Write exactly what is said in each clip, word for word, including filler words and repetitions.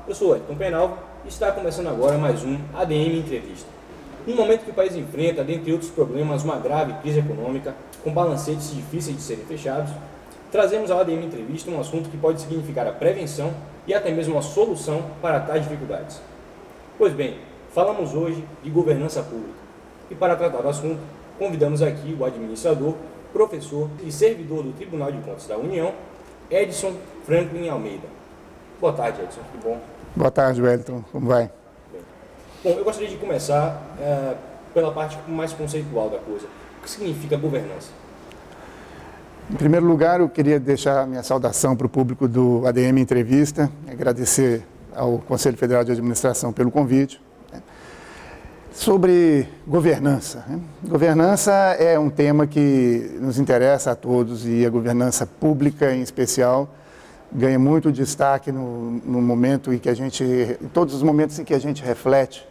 eu sou Edson Penalvo e está começando agora mais um A D M Entrevista. No momento que o país enfrenta, dentre outros problemas, uma grave crise econômica, com balancetes difíceis de serem fechados, trazemos ao A D M Entrevista um assunto que pode significar a prevenção e até mesmo a solução para tais dificuldades. Pois bem, falamos hoje de governança pública. E para tratar do assunto, convidamos aqui o administrador, professor e servidor do Tribunal de Contas da União, Edson Franklin Almeida. Boa tarde, Edson, tudo bom? Boa tarde, Wellington. Como vai? Bem. Bom, eu gostaria de começar é, pela parte mais conceitual da coisa. O que significa governança? Em primeiro lugar, eu queria deixar minha saudação para o público do A D M Entrevista, agradecer ao Conselho Federal de Administração pelo convite. Sobre governança. Governança é um tema que nos interessa a todos e a governança pública, em especial, ganha muito destaque no, no momento em que a gente, em todos os momentos em que a gente reflete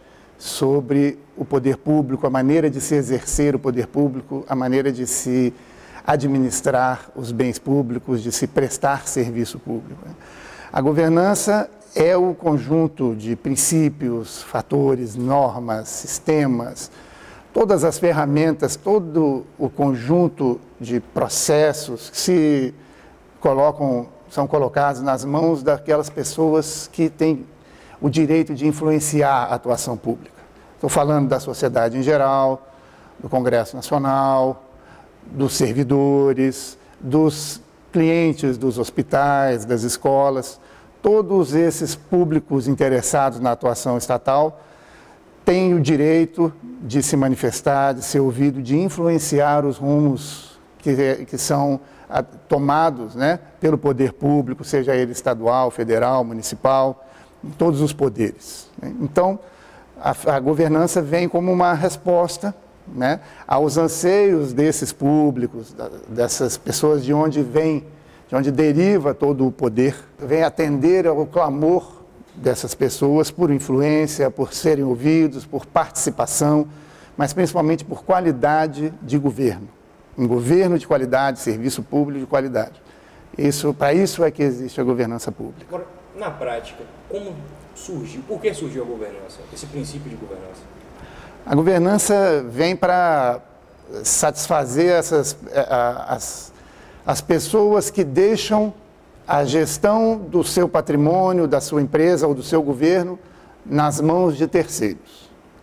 sobre o poder público, a maneira de se exercer o poder público, a maneira de se administrar os bens públicos, de se prestar serviço público. A governança é o conjunto de princípios, fatores, normas, sistemas, todas as ferramentas, todo o conjunto de processos que se colocam, são colocados nas mãos daquelas pessoas que têm o direito de influenciar a atuação pública. Estou falando da sociedade em geral, do Congresso Nacional, dos servidores, dos clientes dos hospitais, das escolas. Todos esses públicos interessados na atuação estatal têm o direito de se manifestar, de ser ouvido, de influenciar os rumos que, que são a, tomados, né, pelo poder público, seja ele estadual, federal, municipal, todos os poderes. Né? Então, a, a governança vem como uma resposta, né, aos anseios desses públicos, da, dessas pessoas de onde vem de onde deriva todo o poder, vem atender ao clamor dessas pessoas por influência, por serem ouvidos, por participação, mas principalmente por qualidade de governo. Um governo de qualidade, serviço público de qualidade. Isso, para isso é que existe a governança pública. Agora, na prática, como surgiu, por que surgiu a governança, esse princípio de governança? A governança vem para satisfazer essas, as, as pessoas que deixam a gestão do seu patrimônio, da sua empresa ou do seu governo nas mãos de terceiros.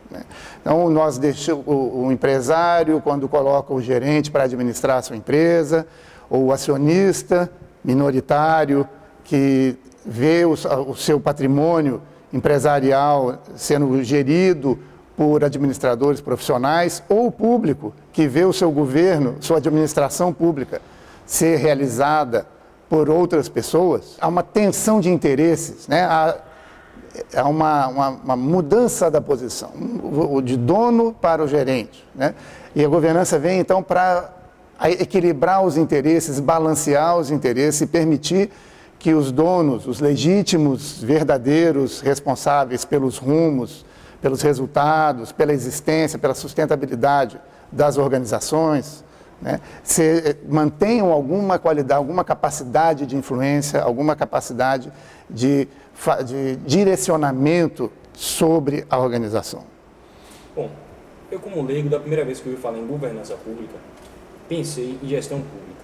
Então, nós deixamos o, o empresário, quando coloca o gerente para administrar a sua empresa, ou o acionista minoritário que vê o, o seu patrimônio empresarial sendo gerido por administradores profissionais, ou o público que vê o seu governo, sua administração pública ser realizada por outras pessoas. Há uma tensão de interesses, né? há, há uma, uma, uma mudança da posição, de dono para o gerente. Né? E a governança vem, então, para equilibrar os interesses, balancear os interesses e permitir que os donos, os legítimos, verdadeiros responsáveis pelos rumos, pelos resultados, pela existência, pela sustentabilidade das organizações, né, se mantenham alguma qualidade, alguma capacidade de influência, alguma capacidade de, de direcionamento sobre a organização. Bom, eu como leigo, da primeira vez que eu ouvi falar em governança pública, pensei em gestão pública.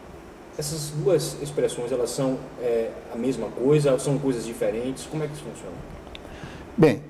Essas duas expressões, elas são é, a mesma coisa, são coisas diferentes? Como é que isso funciona? Bem,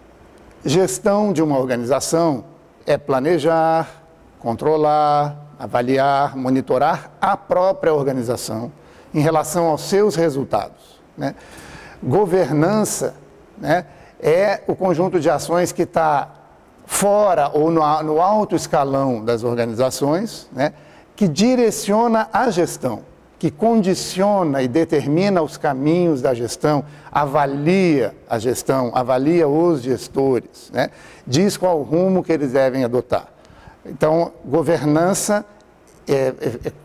gestão de uma organização é planejar, controlar, avaliar, monitorar a própria organização em relação aos seus resultados. Né? Governança, né, é o conjunto de ações que está fora ou no, no alto escalão das organizações, né, que direciona a gestão, que condiciona e determina os caminhos da gestão, avalia a gestão, avalia os gestores, né, diz qual o rumo que eles devem adotar. Então, governança é,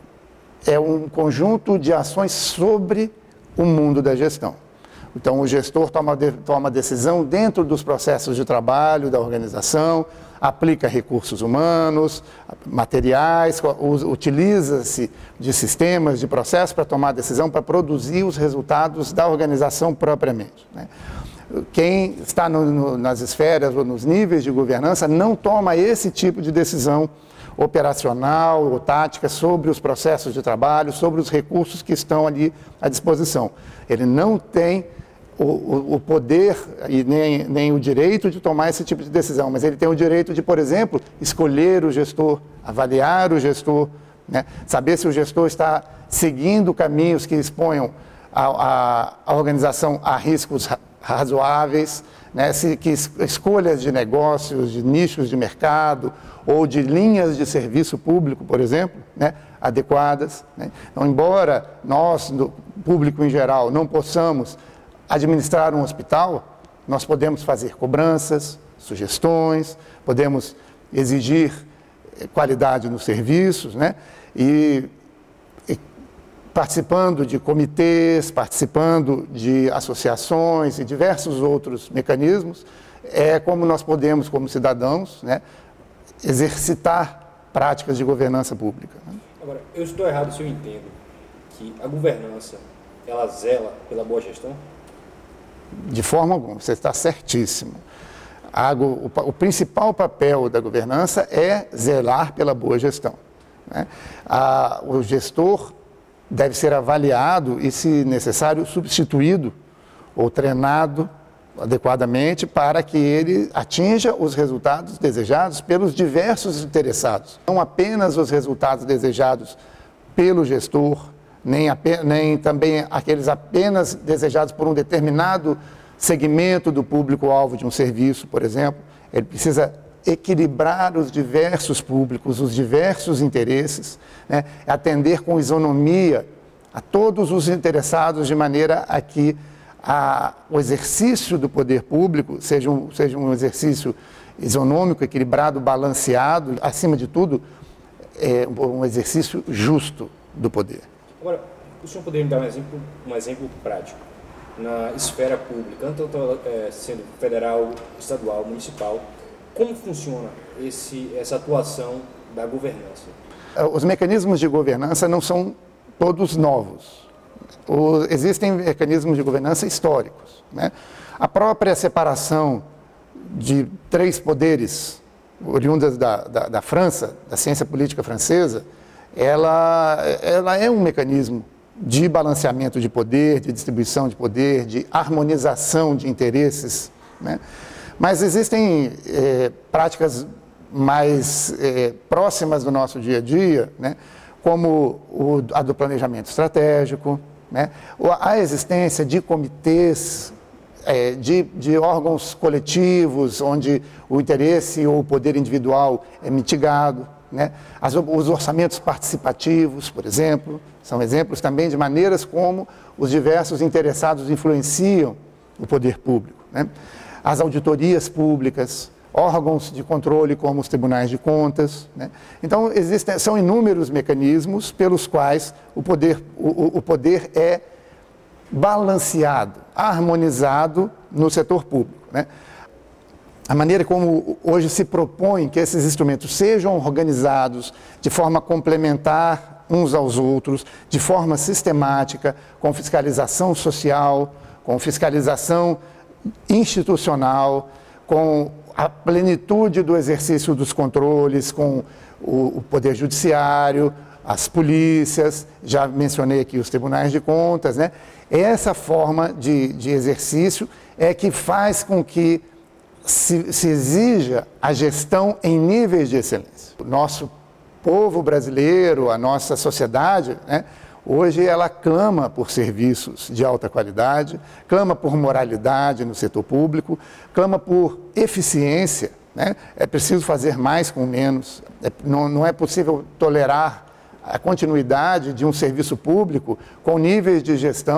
é, é um conjunto de ações sobre o mundo da gestão. Então, o gestor toma, de, toma decisão dentro dos processos de trabalho da organização, aplica recursos humanos, materiais, utiliza-se de sistemas, de processos para tomar decisão, para produzir os resultados da organização propriamente, né? Quem está no, no, nas esferas ou nos níveis de governança não toma esse tipo de decisão operacional ou tática sobre os processos de trabalho, sobre os recursos que estão ali à disposição. Ele não tem o, o, o poder e nem, nem o direito de tomar esse tipo de decisão, mas ele tem o direito de, por exemplo, escolher o gestor, avaliar o gestor, né? Saber se o gestor está seguindo caminhos que exponham a, a, a organização a riscos razoáveis, né? Se, que escolhas de negócios, de nichos de mercado ou de linhas de serviço público, por exemplo, né? Adequadas, né? Então, embora nós, do público em geral, não possamos administrar um hospital, nós podemos fazer cobranças, sugestões, podemos exigir qualidade nos serviços, né? E participando de comitês, participando de associações e diversos outros mecanismos, é como nós podemos, como cidadãos, né, exercitar práticas de governança pública. Agora, eu estou errado se eu entendo que a governança, ela zela pela boa gestão? De forma alguma, você está certíssimo. A, o, o principal papel da governança é zelar pela boa gestão, né? A, o gestor deve ser avaliado e, se necessário, substituído ou treinado adequadamente para que ele atinja os resultados desejados pelos diversos interessados. Não apenas os resultados desejados pelo gestor, nem, apenas, nem também aqueles apenas desejados por um determinado segmento do público-alvo de um serviço, por exemplo. Ele precisa equilibrar os diversos públicos, os diversos interesses, né? Atender com isonomia a todos os interessados, de maneira a que a, o exercício do poder público seja um, seja um exercício isonômico, equilibrado, balanceado, acima de tudo, é, um exercício justo do poder. Agora, o senhor poderia me dar um exemplo, um exemplo prático na esfera pública, tanto é, sendo federal, estadual, municipal? Como funciona esse, essa atuação da governança? Os mecanismos de governança não são todos novos. O, existem mecanismos de governança históricos, né? A própria separação de três poderes oriundas da, da, da França, da ciência política francesa, ela, ela é um mecanismo de balanceamento de poder, de distribuição de poder, de harmonização de interesses, né? Mas existem é, práticas mais é, próximas do nosso dia a dia, né, como o, a do planejamento estratégico, né, a existência de comitês, é, de, de órgãos coletivos, onde o interesse ou o poder individual é mitigado, né, as, os orçamentos participativos, por exemplo, são exemplos também de maneiras como os diversos interessados influenciam o poder público, né. As auditorias públicas, órgãos de controle como os tribunais de contas, né? Então, existem, são inúmeros mecanismos pelos quais o poder, o, o poder é balanceado, harmonizado no setor público, né? A maneira como hoje se propõe que esses instrumentos sejam organizados de forma complementar uns aos outros, de forma sistemática, com fiscalização social, com fiscalização institucional, com a plenitude do exercício dos controles, com o, o Poder Judiciário, as polícias, já mencionei aqui os tribunais de contas, né? Essa forma de, de exercício é que faz com que se, se exija a gestão em níveis de excelência. O nosso povo brasileiro, a nossa sociedade, né? Hoje ela clama por serviços de alta qualidade, clama por moralidade no setor público, clama por eficiência, né? É preciso fazer mais com menos, é, não, não é possível tolerar a continuidade de um serviço público com níveis de gestão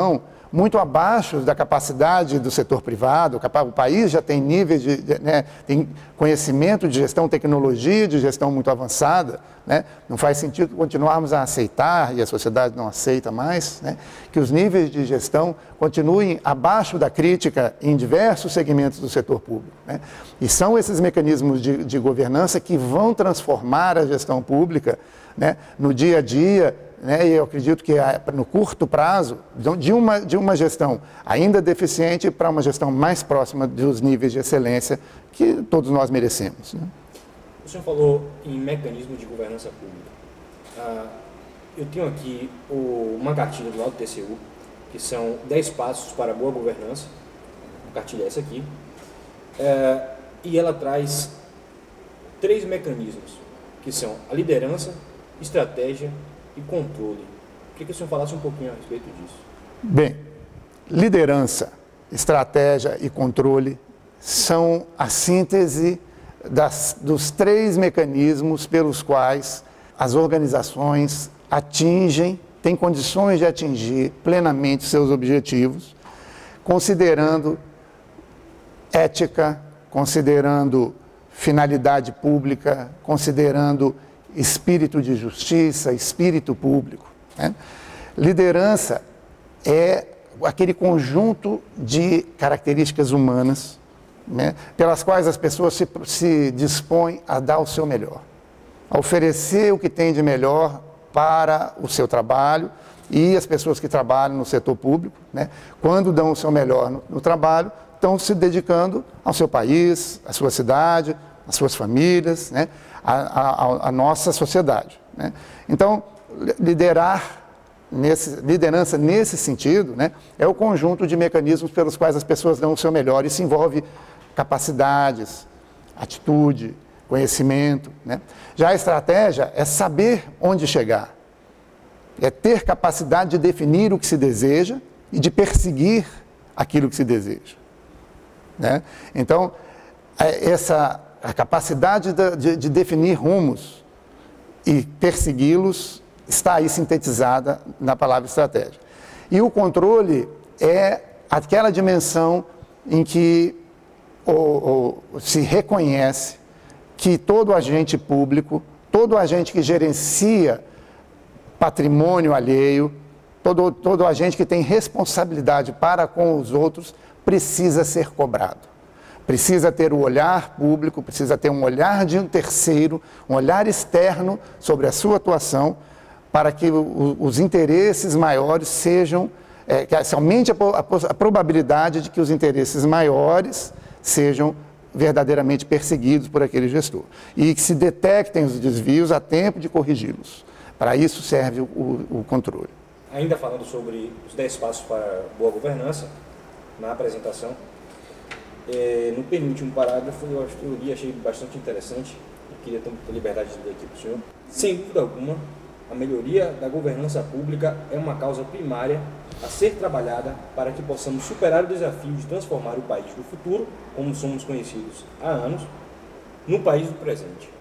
muito abaixo da capacidade do setor privado. O país já tem níveis de, de né, tem conhecimento de gestão, tecnologia de gestão muito avançada, né? Não faz sentido continuarmos a aceitar, e a sociedade não aceita mais, né, que os níveis de gestão continuem abaixo da crítica em diversos segmentos do setor público, né? E são esses mecanismos de, de governança que vão transformar a gestão pública, né, no dia a dia, né, e eu acredito que no curto prazo, de uma, de uma gestão ainda deficiente para uma gestão mais próxima dos níveis de excelência que todos nós merecemos, né? O senhor falou em mecanismo de governança pública. Ah, eu tenho aqui o, uma cartilha do lado do T C U, que são dez passos para a boa governança. A cartilha é essa aqui. É, e ela traz três mecanismos, que são a liderança, estratégia e controle. Queria que o senhor falasse um pouquinho a respeito disso. Bem, liderança, estratégia e controle são a síntese das, dos três mecanismos pelos quais as organizações atingem, têm condições de atingir plenamente seus objetivos, considerando ética, considerando finalidade pública, considerando espírito de justiça, espírito público, né? Liderança é aquele conjunto de características humanas, né, pelas quais as pessoas se, se dispõem a dar o seu melhor, a oferecer o que tem de melhor para o seu trabalho, e as pessoas que trabalham no setor público, né, quando dão o seu melhor no, no trabalho, estão se dedicando ao seu país, à sua cidade, às suas famílias, né, à, à, à nossa sociedade, né? Então, liderar, nesse, liderança nesse sentido, né, é o conjunto de mecanismos pelos quais as pessoas dão o seu melhor. Isso envolve capacidades, atitude, conhecimento, né? Já a estratégia é saber onde chegar, é ter capacidade de definir o que se deseja e de perseguir aquilo que se deseja, né? Então, essa a capacidade de, de, de definir rumos e persegui-los está aí sintetizada na palavra estratégia. E o controle é aquela dimensão em que ou, ou, se reconhece que todo agente público, todo agente que gerencia patrimônio alheio, todo, todo agente que tem responsabilidade para com os outros, precisa ser cobrado. Precisa ter o olhar público, precisa ter um olhar de um terceiro, um olhar externo sobre a sua atuação, para que o, os interesses maiores sejam, é, que se aumente a, a, a probabilidade de que os interesses maiores sejam verdadeiramente perseguidos por aquele gestor. E que se detectem os desvios a tempo de corrigi-los. Para isso serve o, o controle. Ainda falando sobre os dez passos para boa governança, na apresentação, é, no penúltimo parágrafo, eu acho que eu li, achei bastante interessante, e queria ter a liberdade de ler aqui para o senhor. Sem dúvida alguma, a melhoria da governança pública é uma causa primária a ser trabalhada para que possamos superar o desafio de transformar o país do futuro, como somos conhecidos há anos, no país do presente.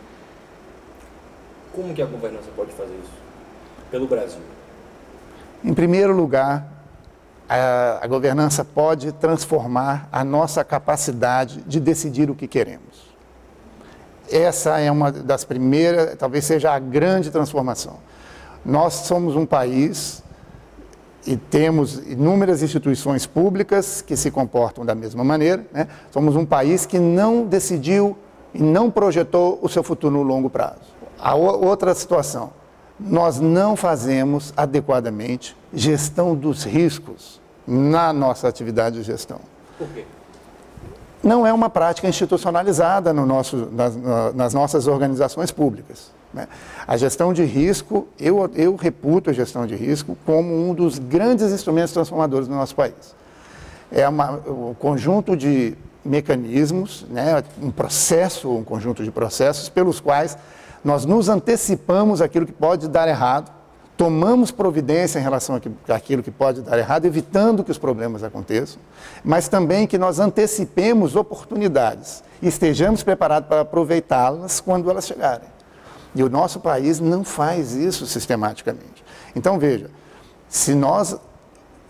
Como que a governança pode fazer isso pelo Brasil? Em primeiro lugar, a, a governança pode transformar a nossa capacidade de decidir o que queremos. Essa é uma das primeiras, talvez seja a grande transformação. Nós somos um país e temos inúmeras instituições públicas que se comportam da mesma maneira, né? Somos um país que não decidiu e não projetou o seu futuro no longo prazo. A outra situação, nós não fazemos adequadamente gestão dos riscos na nossa atividade de gestão. Por quê? Não é uma prática institucionalizada no nosso, nas, nas nossas organizações públicas, né? A gestão de risco, eu, eu reputo a gestão de risco como um dos grandes instrumentos transformadores do nosso país. É uma, um conjunto de mecanismos, né? Um processo, um conjunto de processos pelos quais nós nos antecipamos àquilo que pode dar errado, tomamos providência em relação àquilo que pode dar errado, evitando que os problemas aconteçam, mas também que nós antecipemos oportunidades e estejamos preparados para aproveitá-las quando elas chegarem. E o nosso país não faz isso sistematicamente. Então, veja, se nós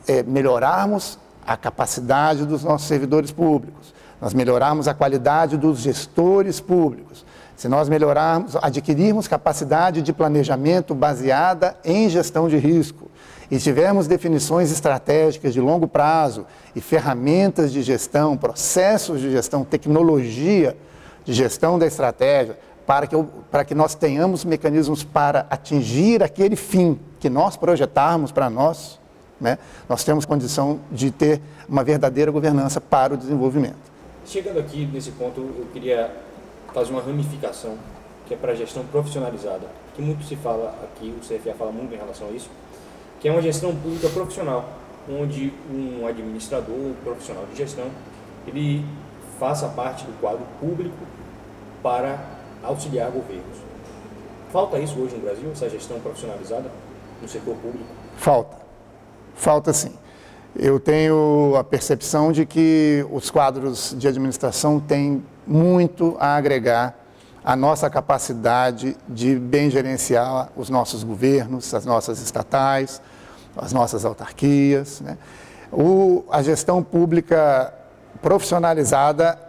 é, melhorarmos a capacidade dos nossos servidores públicos, nós melhorarmos a qualidade dos gestores públicos, se nós melhorarmos, adquirirmos capacidade de planejamento baseada em gestão de risco e tivermos definições estratégicas de longo prazo e ferramentas de gestão, processos de gestão, tecnologia de gestão da estratégia, para que, para que nós tenhamos mecanismos para atingir aquele fim que nós projetarmos para nós, né, nós temos condição de ter uma verdadeira governança para o desenvolvimento. Chegando aqui nesse ponto, eu queria fazer uma ramificação, que é para a gestão profissionalizada, que muito se fala aqui, o C F A fala muito em relação a isso, que é uma gestão pública profissional, onde um administrador, um profissional de gestão, ele faça parte do quadro público para auxiliar governos. Falta isso hoje no Brasil, essa gestão profissionalizada no setor público? Falta. Falta sim. Eu tenho a percepção de que os quadros de administração têm muito a agregar à nossa capacidade de bem gerenciar os nossos governos, as nossas estatais, as nossas autarquias, né? O, a gestão pública profissionalizada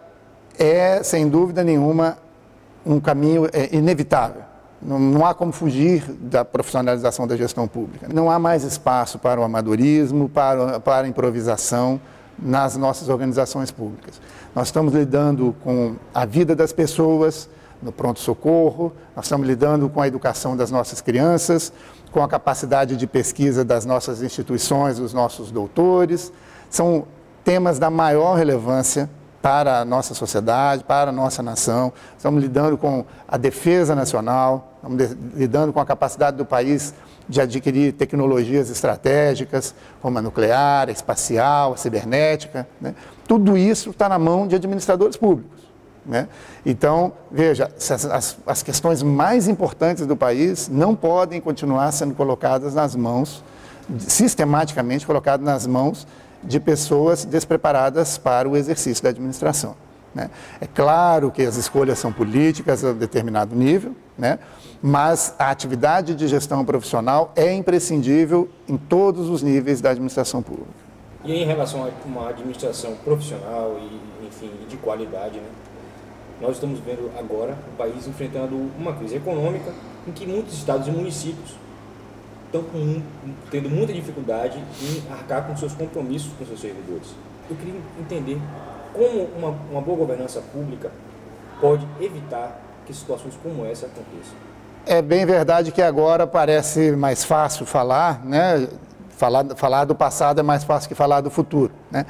é, sem dúvida nenhuma, um caminho é, inevitável. Não, não há como fugir da profissionalização da gestão pública. Não há mais espaço para o amadorismo, para, para a improvisação nas nossas organizações públicas. Nós estamos lidando com a vida das pessoas no pronto-socorro, nós estamos lidando com a educação das nossas crianças, com a capacidade de pesquisa das nossas instituições, dos nossos doutores. São temas da maior relevância para a nossa sociedade, para a nossa nação. Estamos lidando com a defesa nacional, estamos lidando com a capacidade do país de adquirir tecnologias estratégicas, como a nuclear, a espacial, a cibernética, né? Tudo isso está na mão de administradores públicos, né? Então, veja, as, as questões mais importantes do país não podem continuar sendo colocadas nas mãos, sistematicamente colocadas nas mãos de pessoas despreparadas para o exercício da administração, né? É claro que as escolhas são políticas a determinado nível, né? Mas a atividade de gestão profissional é imprescindível em todos os níveis da administração pública. E em relação a uma administração profissional e, enfim, de qualidade, né? Nós estamos vendo agora o país enfrentando uma crise econômica em que muitos estados e municípios estão com, tendo muita dificuldade em arcar com seus compromissos com seus servidores. Eu queria entender como uma, uma boa governança pública pode evitar que situações como essa aconteçam. É bem verdade que agora parece mais fácil falar, né? Falar, falar do passado é mais fácil que falar do futuro, né?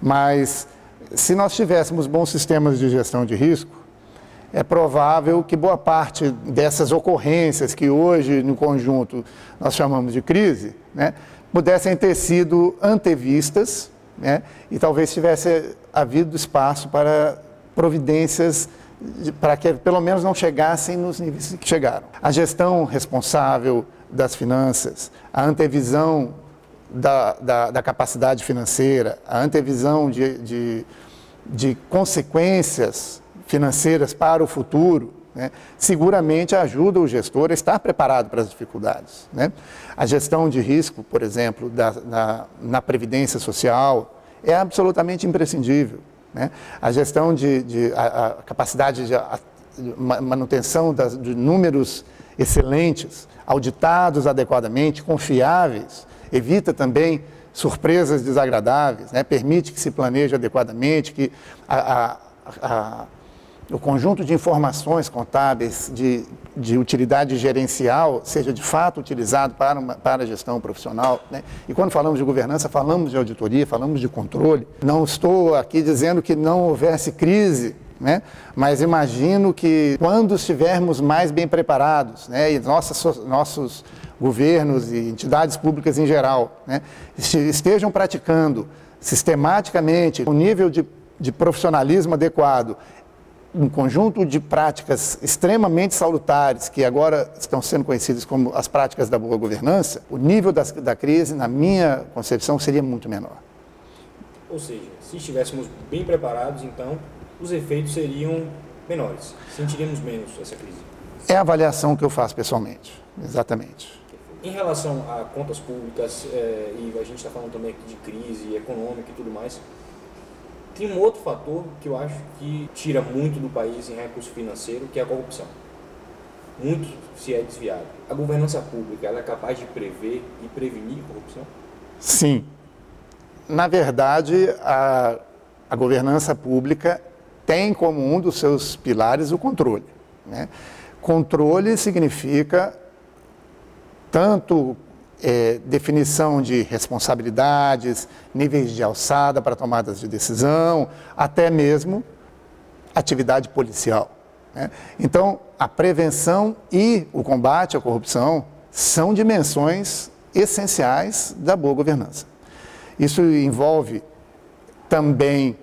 Mas se nós tivéssemos bons sistemas de gestão de risco, é provável que boa parte dessas ocorrências que hoje, no conjunto, nós chamamos de crise, né, pudessem ter sido antevistas, né, e talvez tivesse havido espaço para providências de, para que pelo menos não chegassem nos níveis que chegaram. A gestão responsável das finanças, a antevisão da, da, da capacidade financeira, a antevisão de, de, de consequências financeiras para o futuro, né, seguramente ajuda o gestor a estar preparado para as dificuldades, né? A gestão de risco, por exemplo, da, da, na previdência social é absolutamente imprescindível, né? A gestão de, de a, a capacidade de a, manutenção das, de números excelentes, auditados adequadamente, confiáveis, evita também surpresas desagradáveis, né? Permite que se planeje adequadamente, que a, a, a o conjunto de informações contábeis de, de utilidade gerencial seja de fato utilizado para, uma, para a gestão profissional, né? E quando falamos de governança, falamos de auditoria, falamos de controle. Não estou aqui dizendo que não houvesse crise, né? Mas imagino que quando estivermos mais bem preparados, né, e nossas, nossos governos e entidades públicas em geral, né, estejam praticando sistematicamente o nível de, de profissionalismo adequado, um conjunto de práticas extremamente salutares, que agora estão sendo conhecidas como as práticas da boa governança, o nível das, da crise, na minha concepção, seria muito menor. Ou seja, se estivéssemos bem preparados, então, os efeitos seriam menores, sentiríamos menos essa crise. É a avaliação que eu faço pessoalmente, exatamente. Perfeito. Em relação a contas públicas, é, e a gente está falando também aqui de crise econômica e tudo mais, tem um outro fator que eu acho que tira muito do país em recurso financeiro, que é a corrupção. Muito se é desviado. A governança pública, ela é capaz de prever e prevenir a corrupção? Sim. Na verdade, a, a governança pública tem como um dos seus pilares o controle, né? Controle significa tanto é, definição de responsabilidades, níveis de alçada para tomadas de decisão, até mesmo atividade policial, né? Então, a prevenção e o combate à corrupção são dimensões essenciais da boa governança. Isso envolve também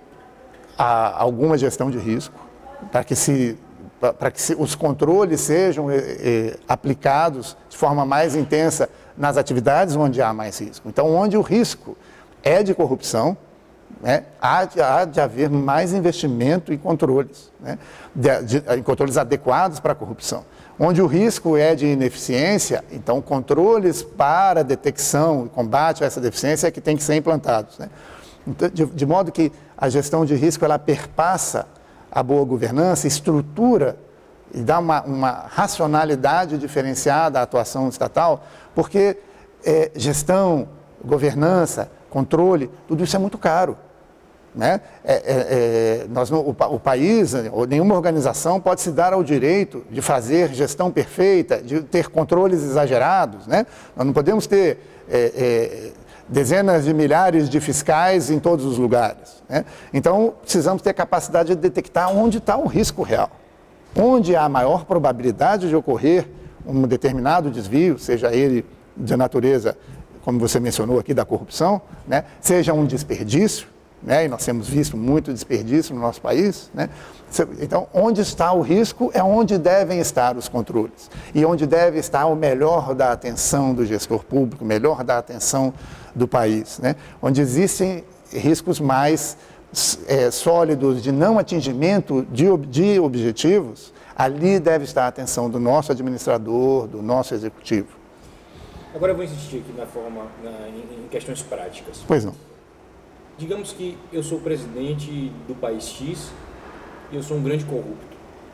a, alguma gestão de risco, para que, se, para que se, os controles sejam eh, eh, aplicados de forma mais intensa nas atividades onde há mais risco. Então, onde o risco é de corrupção, né, há, de, há de haver mais investimento em controles, né, de, de, em controles adequados para a corrupção. Onde o risco é de ineficiência, então controles para detecção e combate a essa deficiência é que tem que ser implantados, né? Então, de, de modo que a gestão de risco ela perpassa a boa governança, estrutura e dá uma, uma racionalidade diferenciada à atuação estatal, porque é, gestão, governança, controle, tudo isso é muito caro, né? É, é, é, nós, o, o país, ou nenhuma organização pode se dar ao direito de fazer gestão perfeita, de ter controles exagerados, né? Nós não podemos ter é, é, dezenas de milhares de fiscais em todos os lugares, né? Então, precisamos ter capacidade de detectar onde está o risco real, onde há maior probabilidade de ocorrer um determinado desvio, seja ele de natureza, como você mencionou aqui, da corrupção, né? Seja um desperdício, né? E nós temos visto muito desperdício no nosso país, né? Então, onde está o risco é onde devem estar os controles e onde deve estar o melhor da atenção do gestor público, o melhor da atenção do país, né? Onde existem riscos mais é, sólidos de não atingimento de, de objetivos, ali deve estar a atenção do nosso administrador, do nosso executivo. Agora eu vou insistir aqui na forma, na, em, em questões práticas. Pois não. Digamos que eu sou presidente do país X e eu sou um grande corrupto.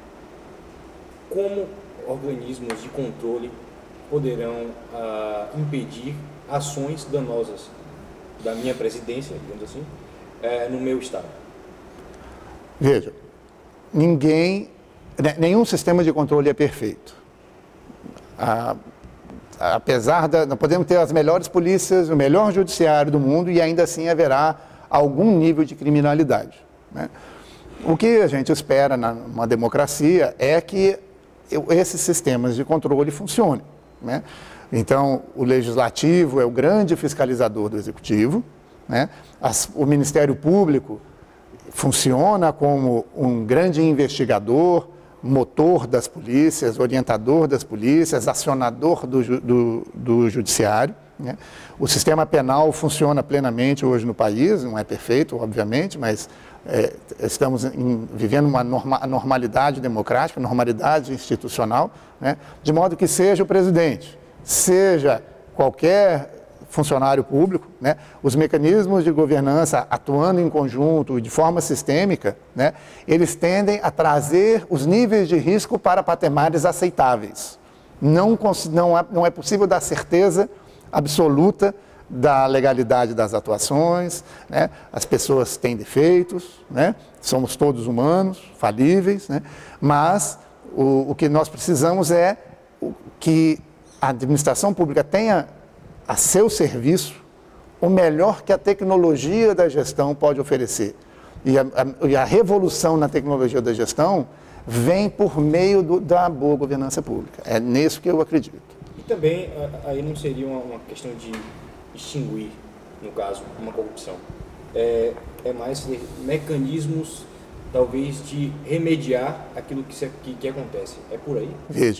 Como organismos de controle poderão ah, impedir ações danosas da minha presidência, digamos assim, eh, no meu estado? Veja, ninguém, nenhum sistema de controle é perfeito. Ah, apesar da, nós podemos ter as melhores polícias, o melhor judiciário do mundo e ainda assim haverá algum nível de criminalidade, né? O que a gente espera numa democracia é que esses sistemas de controle funcionem, né? Então, o legislativo é o grande fiscalizador do executivo, né? As, o Ministério Público funciona como um grande investigador, motor das polícias, orientador das polícias, acionador do, do, do judiciário, né? O sistema penal funciona plenamente hoje no país, não é perfeito, obviamente, mas é, estamos em, vivendo uma norma, normalidade democrática, normalidade institucional, né? De modo que seja o presidente, seja qualquer funcionário público, né? Os mecanismos de governança atuando em conjunto, de forma sistêmica, né? Eles tendem a trazer os níveis de risco para patamares aceitáveis. Não, não, é, não é possível dar certeza absoluta da legalidade das atuações, né? As pessoas têm defeitos, né? Somos todos humanos, falíveis, né? Mas o, o que nós precisamos é que a administração pública tenha a seu serviço o melhor que a tecnologia da gestão pode oferecer. E a, a, e a revolução na tecnologia da gestão vem por meio do, da boa governança pública. É nisso que eu acredito. E também, aí não seria uma, uma questão de extinguir, no caso, uma corrupção. É, é mais mecanismos, talvez, de remediar aquilo que, se, que, que acontece. É por aí? Veja,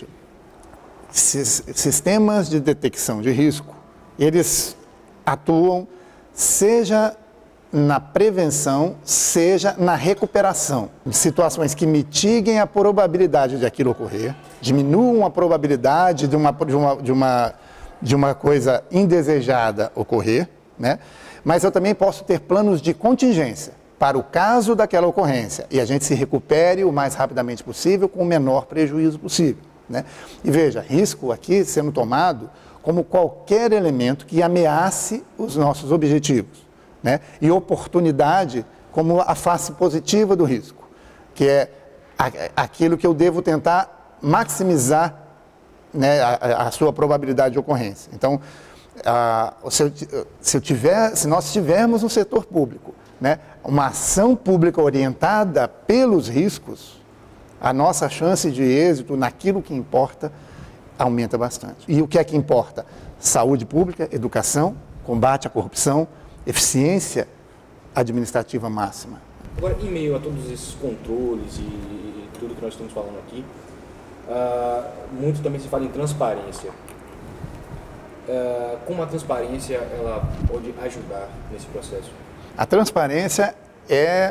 sistemas de detecção de risco, eles atuam seja na prevenção, seja na recuperação, em situações que mitiguem a probabilidade de aquilo ocorrer, diminuam a probabilidade de uma, de uma, de uma, de uma coisa indesejada ocorrer, né? Mas eu também posso ter planos de contingência para o caso daquela ocorrência e a gente se recupere o mais rapidamente possível com o menor prejuízo possível, né? E veja, risco aqui sendo tomado como qualquer elemento que ameace os nossos objetivos, né? E oportunidade como a face positiva do risco, que é aquilo que eu devo tentar maximizar, né, a, a sua probabilidade de ocorrência. Então, a, se, eu, se, eu tiver, se nós tivermos no setor público, né, uma ação pública orientada pelos riscos, a nossa chance de êxito naquilo que importa aumenta bastante. E o que é que importa? Saúde pública, educação, combate à corrupção, eficiência administrativa máxima. Agora, em meio a todos esses controles e tudo que nós estamos falando aqui, uh, muito também se fala em transparência. Uh, como a transparência ela pode ajudar nesse processo? A transparência é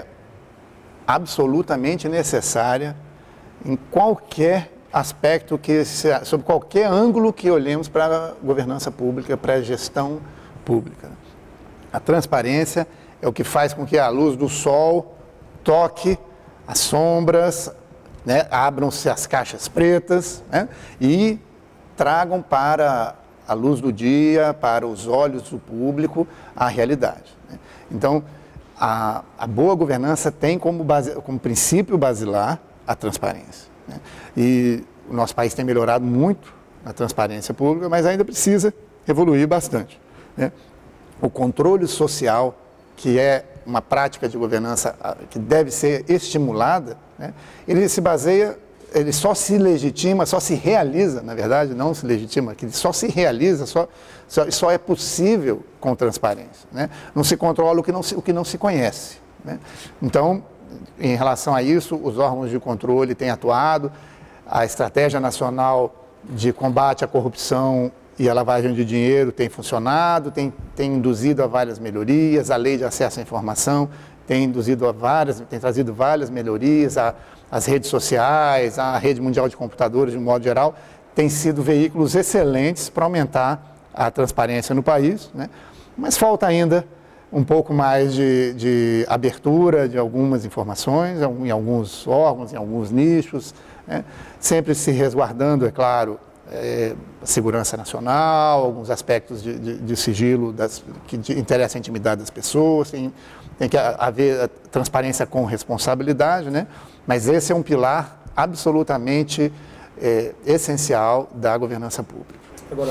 absolutamente necessária em qualquer aspecto, que se, sob qualquer ângulo que olhemos para a governança pública, para a gestão pública. A transparência é o que faz com que a luz do sol toque as sombras, né, abram-se as caixas pretas, né, e tragam para a luz do dia, para os olhos do público, a realidade, né? Então, a, a boa governança tem como, base, como princípio basilar a transparência, né? E o nosso país tem melhorado muito na transparência pública, mas ainda precisa evoluir bastante, né? O controle social, que é uma prática de governança que deve ser estimulada, né? Ele se baseia, ele só se legitima, só se realiza, na verdade, não se legitima, que ele só se realiza, só, só, só é possível com transparência, né? Não se controla o que não se, o que não se conhece, né? Então, em relação a isso, os órgãos de controle têm atuado, a Estratégia Nacional de Combate à Corrupção e a lavagem de dinheiro tem funcionado, tem, tem induzido a várias melhorias, a lei de acesso à informação tem induzido a várias, tem trazido várias melhorias, a, as redes sociais, a rede mundial de computadores, de um modo geral, têm sido veículos excelentes para aumentar a transparência no país, né? Mas falta ainda um pouco mais de, de abertura de algumas informações, em alguns órgãos, em alguns nichos, né? Sempre se resguardando, é claro, É, segurança nacional, alguns aspectos de, de, de sigilo das, que de, interessam a intimidade das pessoas, tem, tem que haver transparência com responsabilidade, né? Mas esse é um pilar absolutamente é, essencial da governança pública. Agora,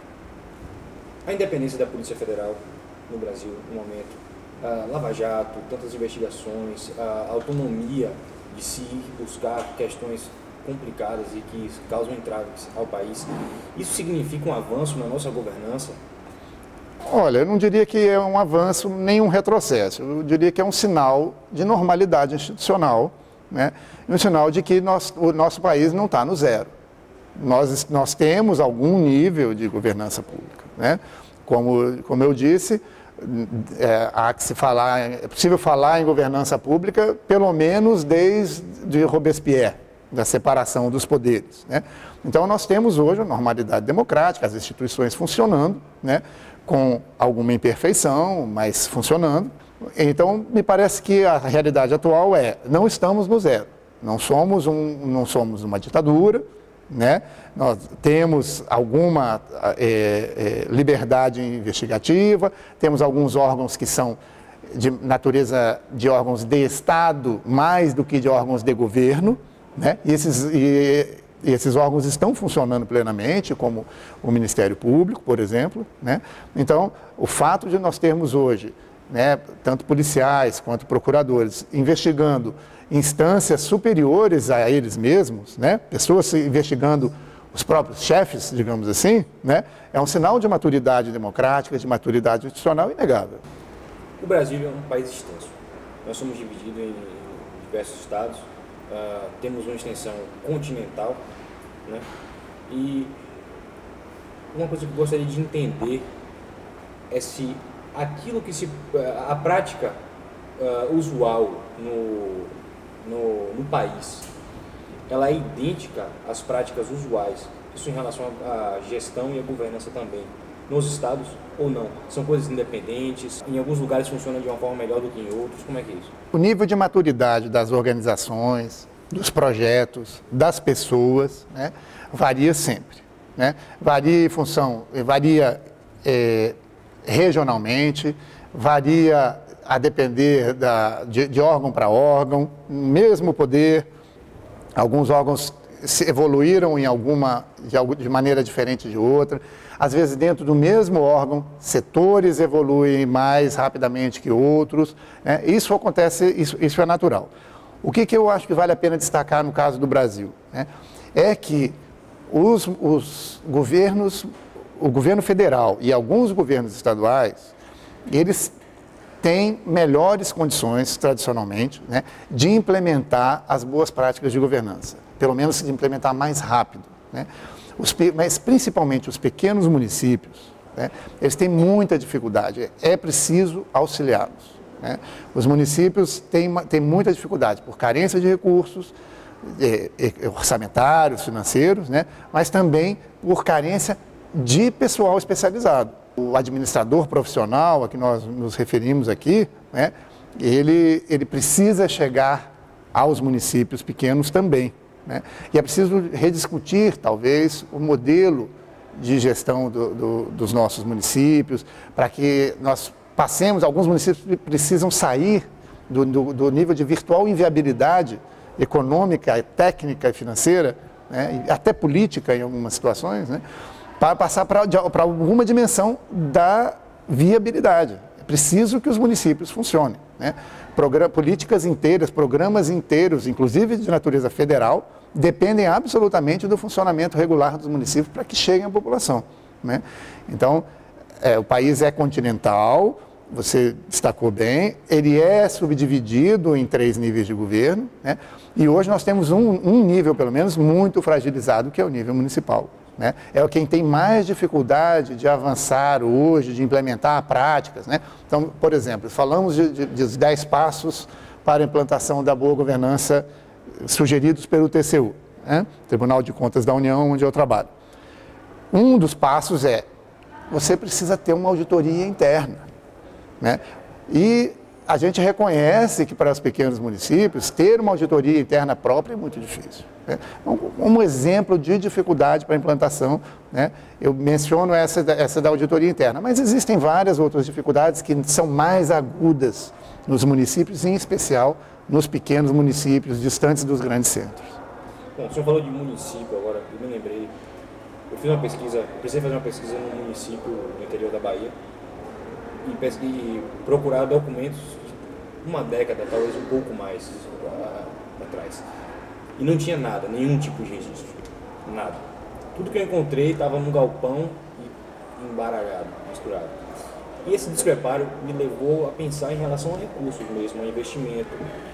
a independência da Polícia Federal no Brasil, no momento, a Lava Jato, tantas investigações, a autonomia de se buscar questões complicadas e que causam entraves ao país, isso significa um avanço na nossa governança? Olha, eu não diria que é um avanço nem um retrocesso, eu diria que é um sinal de normalidade institucional, né? Um sinal de que nós, o nosso país não está no zero. Nós, nós temos algum nível de governança pública, né? Como, como eu disse, é, há que se falar, é possível falar em governança pública pelo menos desde Robespierre, da separação dos poderes, né? Então, nós temos hoje a normalidade democrática, as instituições funcionando, né, com alguma imperfeição, mas funcionando. Então, me parece que a realidade atual é, não estamos no zero, não somos, um, não somos uma ditadura, né? Nós temos alguma é, é, liberdade investigativa, temos alguns órgãos que são de natureza de órgãos de Estado, mais do que de órgãos de governo, né? E, esses, e, e esses órgãos estão funcionando plenamente, como o Ministério Público, por exemplo, né? Então, o fato de nós termos hoje, né, tanto policiais quanto procuradores, investigando instâncias superiores a eles mesmos, né, pessoas investigando os próprios chefes, digamos assim, né, é um sinal de maturidade democrática, de maturidade institucional inegável. O Brasil é um país extenso. Nós somos divididos em diversos estados. Uh, temos uma extensão continental, né? E uma coisa que eu gostaria de entender é se aquilo que se a prática uh, usual no, no, no país ela é idêntica às práticas usuais, isso em relação à gestão e à governança também, nos estados ou não? São coisas independentes, em alguns lugares funciona de uma forma melhor do que em outros, como é que é isso? O nível de maturidade das organizações, dos projetos, das pessoas, né, varia sempre, né? Varia em função, varia é, regionalmente, varia a depender da, de, de órgão para órgão, mesmo poder. Alguns órgãos se evoluíram em alguma, de, de maneira diferente de outra. Às vezes, dentro do mesmo órgão, setores evoluem mais rapidamente que outros, né? Isso acontece, isso, isso é natural. O que, que eu acho que vale a pena destacar no caso do Brasil, né? É que os, os governos, o governo federal e alguns governos estaduais, eles têm melhores condições, tradicionalmente, né, de implementar as boas práticas de governança, pelo menos de implementar mais rápido, né? Os, mas principalmente os pequenos municípios, né, eles têm muita dificuldade, é preciso auxiliá-los, né? Os municípios têm, têm muita dificuldade por carência de recursos, é, é, orçamentários, financeiros, né, mas também por carência de pessoal especializado. O administrador profissional a que nós nos referimos aqui, né, ele, ele precisa chegar aos municípios pequenos também, né? E é preciso rediscutir, talvez, o modelo de gestão do, do, dos nossos municípios, para que nós passemos, alguns municípios precisam sair do, do, do nível de virtual inviabilidade econômica, técnica e financeira, né, e até política em algumas situações, né, para passar para alguma dimensão da viabilidade. É preciso que os municípios funcionem, né? Programa, políticas inteiras, programas inteiros, inclusive de natureza federal, dependem absolutamente do funcionamento regular dos municípios para que cheguem à população, né? Então, é, o país é continental, você destacou bem, ele é subdividido em três níveis de governo, né? E hoje nós temos um, um nível, pelo menos, muito fragilizado, que é o nível municipal, né? É quem tem mais dificuldade de avançar hoje, de implementar práticas, né? Então, por exemplo, falamos de, de, de dez passos para a implantação da boa governança sugeridos pelo T C U, né? Tribunal de Contas da União, onde eu trabalho. Um dos passos é, você precisa ter uma auditoria interna, né? E a gente reconhece que para os pequenos municípios, ter uma auditoria interna própria é muito difícil, né? Um, um exemplo de dificuldade para a implantação, né? Eu menciono essa, essa da auditoria interna, mas existem várias outras dificuldades que são mais agudas nos municípios, em especial nos pequenos municípios distantes dos grandes centros. Bom, o senhor falou de município agora, eu me lembrei, eu fiz uma pesquisa, precisei fazer uma pesquisa no município do interior da Bahia, e, e procurar documentos uma década, talvez um pouco mais atrás. E não tinha nada, nenhum tipo de registro, nada. Tudo que eu encontrei estava num galpão e embaralhado, misturado. E esse discrepário me levou a pensar em relação a recursos mesmo, a investimento,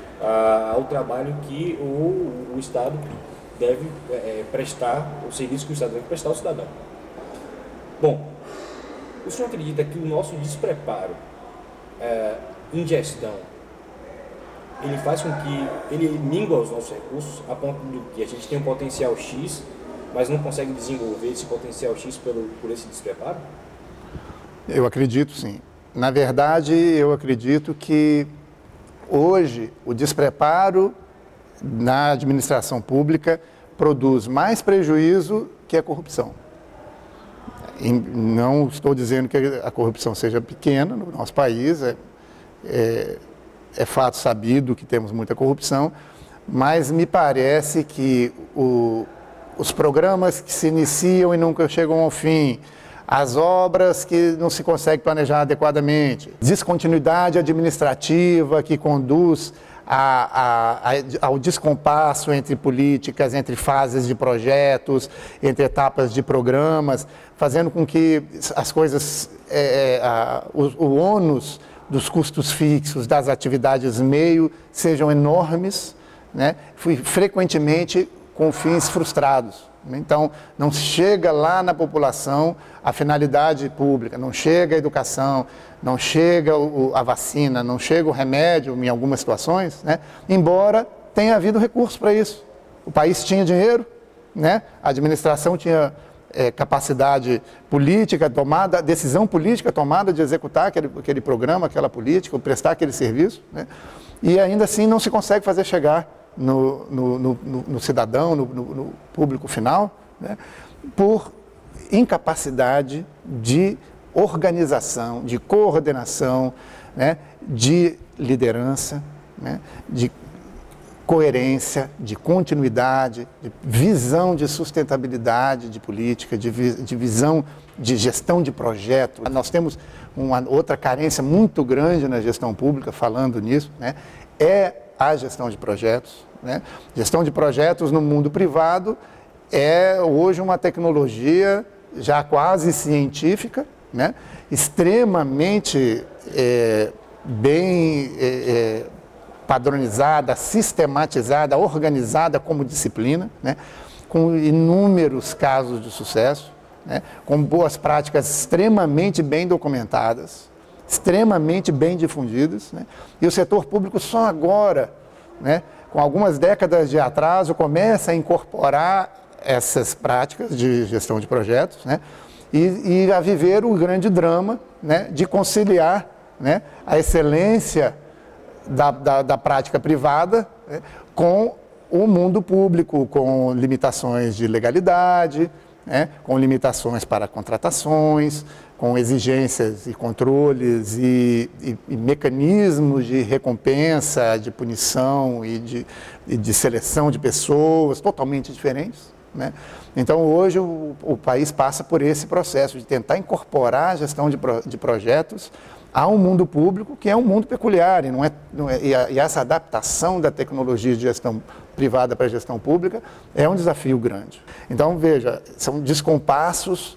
a, ao trabalho que o, o Estado deve é, prestar, o serviço que o Estado deve prestar ao cidadão. Bom, o senhor acredita que o nosso despreparo é, em gestão, ele faz com que ele mingua os nossos recursos a ponto de que a gente tem um potencial X, mas não consegue desenvolver esse potencial X pelo, por esse despreparo? Eu acredito sim. Na verdade, eu acredito que hoje o despreparo na administração pública produz mais prejuízo que a corrupção. E não estou dizendo que a corrupção seja pequena no nosso país, é, é, é fato sabido que temos muita corrupção, mas me parece que o, os programas que se iniciam e nunca chegam ao fim, as obras que não se consegue planejar adequadamente, descontinuidade administrativa que conduz a, a, a, ao descompasso entre políticas, entre fases de projetos, entre etapas de programas, fazendo com que as coisas, é, a, o, o ônus dos custos fixos das atividades meio sejam enormes, né? Frequentemente com fins frustrados. Então, não chega lá na população a finalidade pública, não chega a educação, não chega o, a vacina, não chega o remédio em algumas situações, né? Embora tenha havido recurso para isso, o país tinha dinheiro, né? A administração tinha é, capacidade política tomada, decisão política tomada de executar aquele, aquele programa, aquela política, ou prestar aquele serviço, né? E ainda assim não se consegue fazer chegar no, no, no, no, no cidadão, no, no, no público final, né? Por incapacidade de organização, de coordenação, né? De liderança, né? De coerência, de continuidade, de visão de sustentabilidade de política, de, vi, de visão de gestão de projeto. Nós temos uma outra carência muito grande na gestão pública, falando nisso, né? É a gestão de projetos, né? Gestão de projetos no mundo privado é hoje uma tecnologia já quase científica, né? Extremamente é, bem é, é, padronizada, sistematizada, organizada como disciplina, né? Com inúmeros casos de sucesso, né? Com boas práticas extremamente bem documentadas, extremamente bem difundidas, né? E o setor público só agora, né, com algumas décadas de atraso, começa a incorporar essas práticas de gestão de projetos, né? E, e a viver o grande drama, né, de conciliar, né, a excelência Da, da, da prática privada, né, com o mundo público, com limitações de legalidade, né, com limitações para contratações, com exigências e controles e, e, e mecanismos de recompensa, de punição e de, e de seleção de pessoas totalmente diferentes, né? Então, hoje, o, o país passa por esse processo de tentar incorporar a gestão de, pro, de projetos há um mundo público que é um mundo peculiar, e, não é, não é, e, a, e essa adaptação da tecnologia de gestão privada para a gestão pública é um desafio grande. Então, veja, são descompassos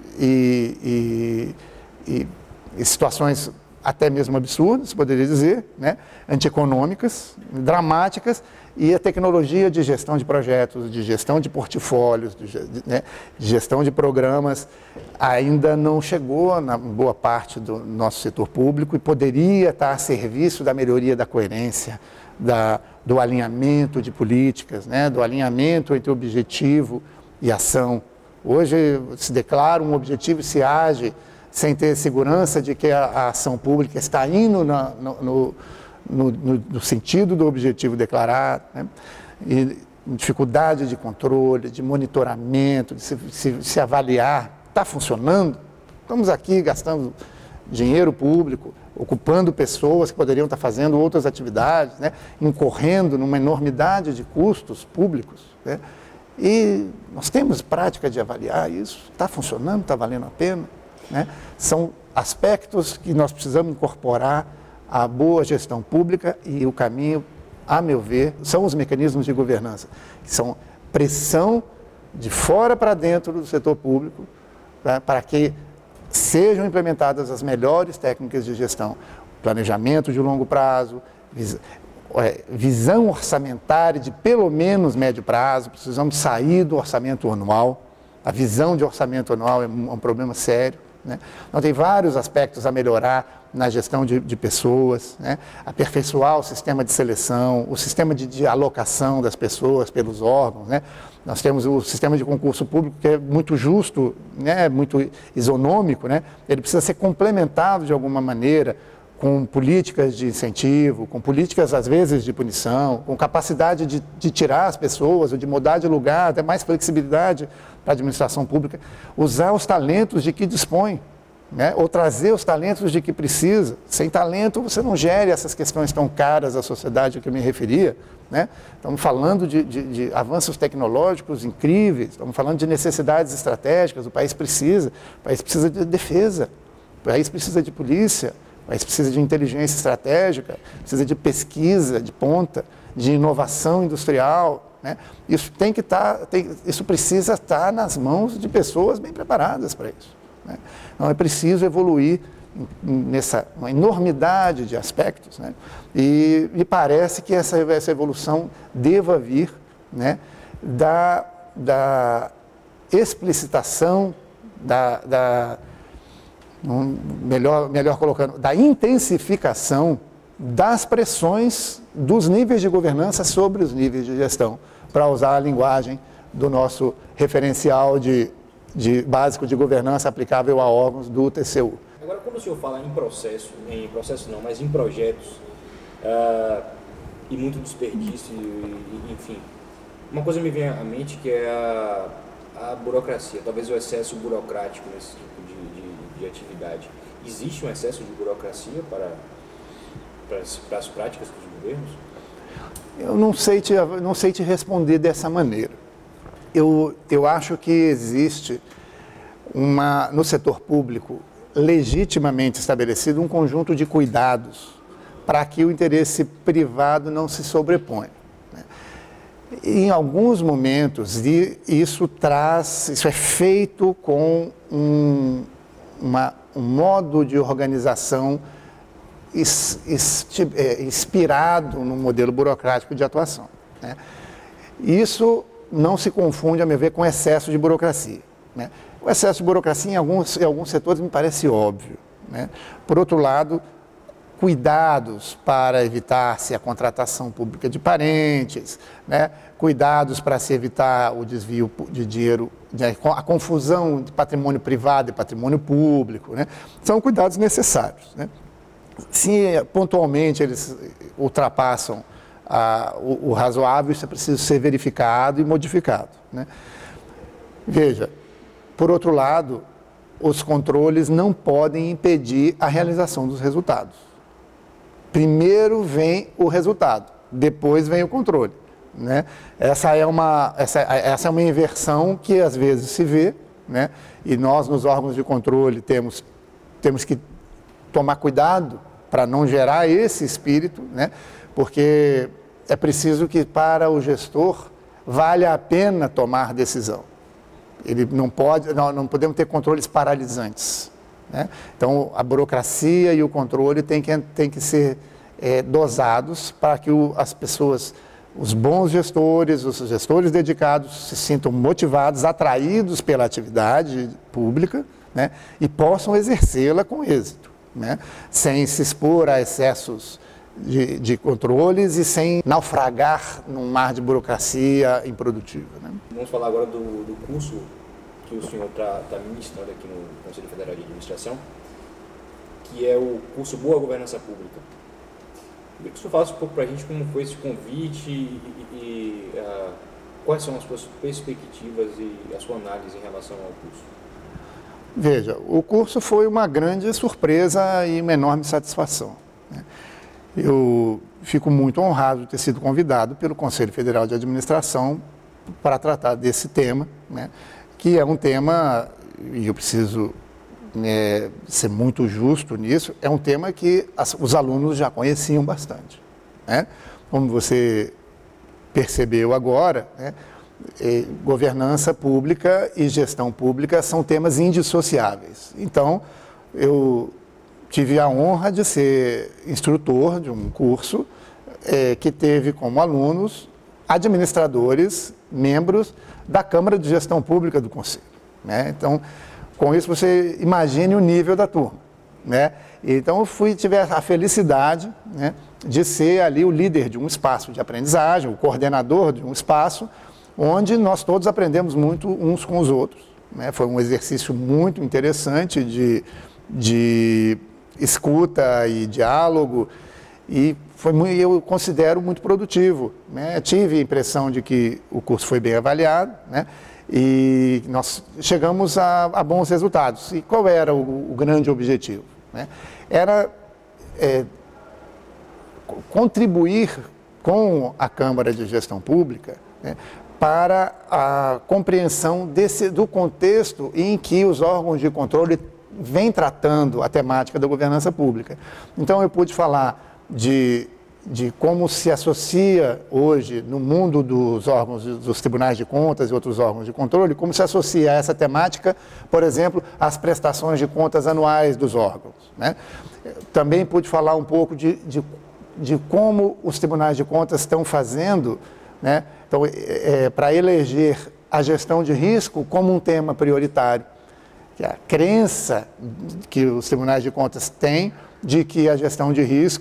e, e, e, e situações até mesmo absurdas, poderia dizer, né? Antieconômicas, dramáticas, e a tecnologia de gestão de projetos, de gestão de portfólios, de, de, né, de gestão de programas, ainda não chegou na boa parte do nosso setor público e poderia estar a serviço da melhoria da coerência, da, do alinhamento de políticas, né, do alinhamento entre objetivo e ação. Hoje se declara um objetivo e se age sem ter segurança de que a, a ação pública está indo na, no, no No, no, no sentido do objetivo declarado, né? E dificuldade de controle, de monitoramento, de se, se, se avaliar, está funcionando? Estamos aqui gastando dinheiro público, ocupando pessoas que poderiam estar fazendo outras atividades, né? Incorrendo numa enormidade de custos públicos, né? E nós temos prática de avaliar isso, está funcionando, está valendo a pena, né? São aspectos que nós precisamos incorporar a boa gestão pública, e o caminho, a meu ver, são os mecanismos de governança, que são pressão de fora para dentro do setor público, tá, para que sejam implementadas as melhores técnicas de gestão, planejamento de longo prazo, vis, é, visão orçamentária de pelo menos médio prazo. Precisamos sair do orçamento anual. A visão de orçamento anual é um, é um problema sério, né? Então, tem vários aspectos a melhorar na gestão de, de pessoas, né? Aperfeiçoar o sistema de seleção, o sistema de, de alocação das pessoas pelos órgãos, né? Nós temos o sistema de concurso público que é muito justo, né? Muito isonômico, né? Ele precisa ser complementado de alguma maneira com políticas de incentivo, com políticas, às vezes, de punição, com capacidade de, de tirar as pessoas, ou de mudar de lugar, até mais flexibilidade para a administração pública, usar os talentos de que dispõe, né? Ou trazer os talentos de que precisa. Sem talento, você não gere essas questões tão caras à sociedade a que eu me referia, né? Estamos falando de, de, de avanços tecnológicos incríveis, estamos falando de necessidades estratégicas. O país precisa, o país precisa de defesa, o país precisa de polícia, o país precisa de inteligência estratégica, precisa de pesquisa de ponta, de inovação industrial, né? Isso tem que estar, tem, isso precisa estar nas mãos de pessoas bem preparadas para isso, né? Então é preciso evoluir nessa uma enormidade de aspectos, né? E me parece que essa, essa evolução deva vir, né, da, da explicitação, da, da Um, melhor, melhor colocando, da intensificação das pressões dos níveis de governança sobre os níveis de gestão. para usar a linguagem do nosso referencial de, de básico de governança aplicável a órgãos do T C U. Agora, quando o senhor fala em processo, em processo não, mas em projetos, uh, e muito desperdício, e, enfim, uma coisa me vem à mente que é a, a burocracia, talvez o excesso burocrático nesse tipo de, de, de atividade. Existe um excesso de burocracia para, para, as, para as práticas dos governos? Eu não sei te, não sei te responder dessa maneira. Eu, eu acho que existe uma, no setor público, legitimamente estabelecido um conjunto de cuidados para que o interesse privado não se sobreponha. Em alguns momentos, isso traz, isso é feito com um, uma, um modo de organização is, is, é, inspirado no modelo burocrático de atuação, né? Isso não se confunde, a meu ver, com excesso de burocracia, né? O excesso de burocracia em alguns, em alguns setores me parece óbvio, né? Por outro lado, cuidados para evitar-se a contratação pública de parentes, né? Cuidados para se evitar o desvio de dinheiro, a confusão de patrimônio privado e patrimônio público, né? São cuidados necessários, né? Se pontualmente eles ultrapassam a, o, o razoável, isso é preciso ser verificado e modificado, né? Veja, por outro lado, os controles não podem impedir a realização dos resultados. Primeiro vem o resultado, depois vem o controle, né? Essa é uma, essa, essa é uma inversão que às vezes se vê, né? E nós nos órgãos de controle temos, temos que tomar cuidado para não gerar esse espírito, né? Porque é preciso que para o gestor valha a pena tomar decisão. Ele não pode, não, não podemos ter controles paralisantes, né? Então, a burocracia e o controle têm que, têm que ser é, dosados para que o, as pessoas, os bons gestores, os gestores dedicados se sintam motivados, atraídos pela atividade pública, né? E possam exercê-la com êxito, né? Sem se expor a excessos de, de controles e sem naufragar num mar de burocracia improdutiva, né? Vamos falar agora do, do curso que o senhor está tá ministrando aqui no Conselho Federal de Administração, que é o curso Boa Governança Pública. Queria que o senhor falasse um pouco para a gente como foi esse convite e, e, e uh, quais são as suas perspectivas e a sua análise em relação ao curso. Veja, o curso foi uma grande surpresa e uma enorme satisfação, né? Eu fico muito honrado de ter sido convidado pelo Conselho Federal de Administração para tratar desse tema, né? Que é um tema, e eu preciso é, ser muito justo nisso, é um tema que as, os alunos já conheciam bastante, né? Como você percebeu agora, né? É, governança pública e gestão pública são temas indissociáveis. Então, eu tive a honra de ser instrutor de um curso é, que teve como alunos administradores, membros da Câmara de Gestão Pública do Conselho, né? Então, com isso você imagine o nível da turma, né? Então, eu fui, tive a felicidade, né, de ser ali o líder de um espaço de aprendizagem, o coordenador de um espaço, onde nós todos aprendemos muito uns com os outros, né? Foi um exercício muito interessante de, de escuta e diálogo, e foi muito, eu considero muito produtivo, né? Tive a impressão de que o curso foi bem avaliado, né? E nós chegamos a, a bons resultados. E qual era o, o grande objetivo, né? Era é, contribuir com a Câmara de Gestão Pública, né, para a compreensão desse, do contexto em que os órgãos de controle vêm tratando a temática da governança pública. Então, eu pude falar de, de como se associa hoje, no mundo dos órgãos, dos tribunais de contas e outros órgãos de controle, como se associa essa temática, por exemplo, às prestações de contas anuais dos órgãos, né? Também pude falar um pouco de, de, de como os tribunais de contas estão fazendo, né? Então, é, é, para eleger a gestão de risco como um tema prioritário, que é a crença que os tribunais de contas têm de que a gestão de risco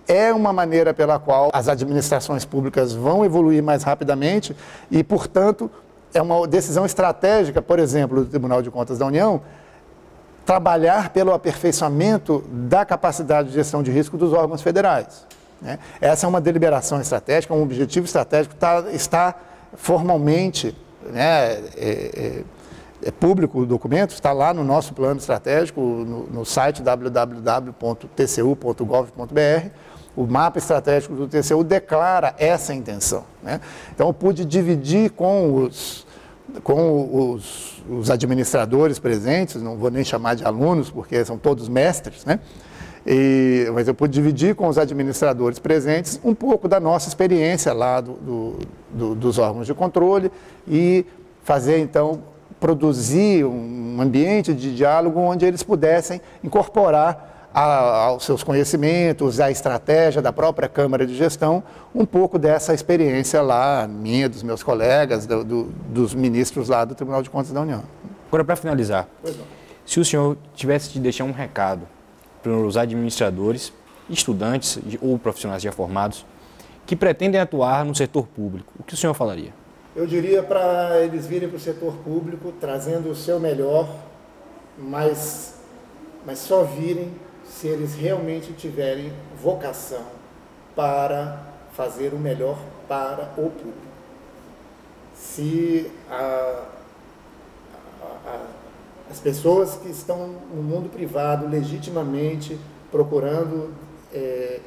é uma maneira pela qual as administrações públicas vão evoluir mais rapidamente e, portanto, é uma decisão estratégica, por exemplo, do Tribunal de Contas da União, trabalhar pelo aperfeiçoamento da capacidade de gestão de risco dos órgãos federais, né? Essa é uma deliberação estratégica, um objetivo estratégico, tá, está formalmente, né, é, é, é público o documento, está lá no nosso plano estratégico, no, no site w w w ponto t c u ponto gov ponto b r. O mapa estratégico do T C U declara essa intenção, né? Então, eu pude dividir com os, com os, os administradores presentes, não vou nem chamar de alunos, porque são todos mestres, né? E, mas eu pude dividir com os administradores presentes um pouco da nossa experiência lá do, do, do, dos órgãos de controle e fazer, então, produzir um ambiente de diálogo onde eles pudessem incorporar a, aos seus conhecimentos, à estratégia da própria Câmara de Gestão, um pouco dessa experiência lá, minha, dos meus colegas, do, do, dos ministros lá do Tribunal de Contas da União. Agora, para finalizar, se o senhor tivesse de deixar um recado para os administradores, estudantes ou profissionais já formados que pretendem atuar no setor público, o que o senhor falaria? Eu diria para eles virem para o setor público trazendo o seu melhor, mas, mas só virem se eles realmente tiverem vocação para fazer o melhor para o público. Se a, a, a, as pessoas que estão no mundo privado legitimamente procurando é,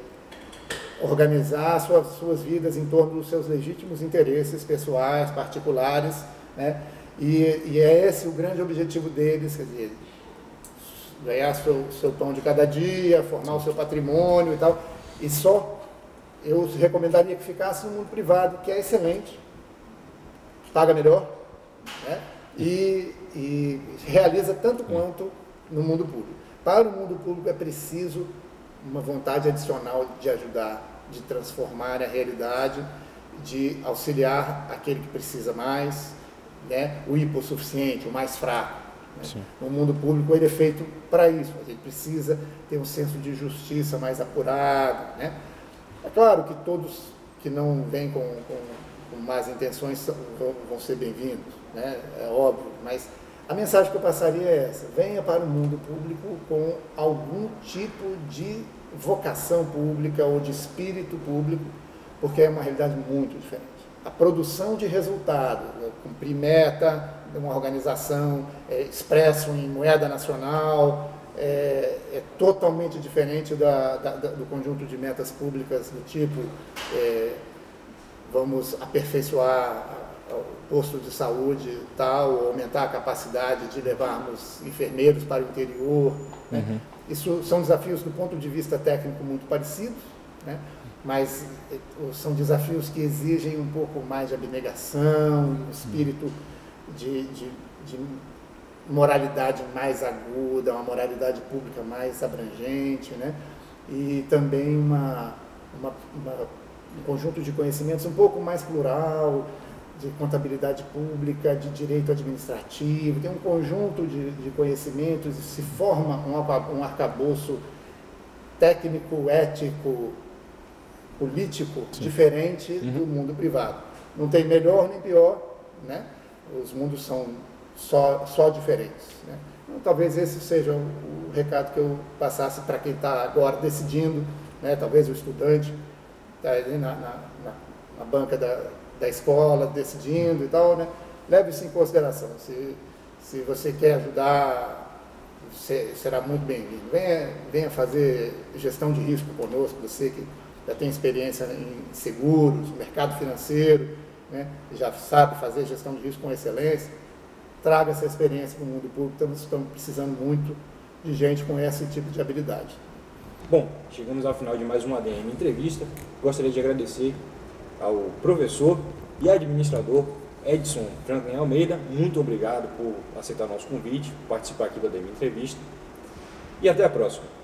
organizar suas, suas vidas em torno dos seus legítimos interesses pessoais, particulares, né? e, e é esse o grande objetivo deles, quer dizer, ganhar seu, seu pão de cada dia, formar o seu patrimônio e tal, e só eu recomendaria que ficasse no mundo privado, que é excelente, paga melhor, né? e, e realiza tanto quanto no mundo público. Para o mundo público é preciso uma vontade adicional de ajudar, de transformar a realidade, de auxiliar aquele que precisa mais, né? O hipossuficiente, o mais fraco. Né? No mundo público ele é feito para isso, ele precisa ter um senso de justiça mais apurado, né? É claro que todos que não vêm com, com, com más intenções vão, vão ser bem-vindos, né? É óbvio, mas a mensagem que eu passaria é essa: venha para o mundo público com algum tipo de vocação pública ou de espírito público, porque é uma realidade muito diferente. A produção de resultado, cumprir meta de uma organização, é, expresso em moeda nacional, é, é totalmente diferente da, da, do conjunto de metas públicas do tipo é, vamos aperfeiçoar o posto de saúde tal, aumentar a capacidade de levarmos enfermeiros para o interior, né? Uhum. Isso são desafios do ponto de vista técnico muito parecidos, né? Mas são desafios que exigem um pouco mais de abnegação, um espírito de, de, de moralidade mais aguda, uma moralidade pública mais abrangente, né? E também uma, uma, uma, um conjunto de conhecimentos um pouco mais plural, de contabilidade pública, de direito administrativo, tem um conjunto de, de conhecimentos e se forma um, um arcabouço técnico, ético, político, Sim. diferente uhum. do mundo privado. Não tem melhor nem pior, né? Os mundos são só, só diferentes, né? Então, talvez esse seja o, o recado que eu passasse para quem está agora decidindo, né? Talvez o estudante está ali na, na, na, na banca da, da escola, decidindo e tal, né? Leve isso em consideração. Se, se você quer ajudar, você será muito bem-vindo. Venha, venha fazer gestão de risco conosco, você que já tem experiência em seguros, mercado financeiro, né? Já sabe fazer gestão de risco com excelência. Traga essa experiência para o mundo público, estamos, estamos precisando muito de gente com esse tipo de habilidade. Bom, chegamos ao final de mais uma A D M Entrevista. Gostaria de agradecer ao professor e administrador Edson Franklin Almeida. Muito obrigado por aceitar nosso convite, participar aqui da A D M Entrevista. E até a próxima.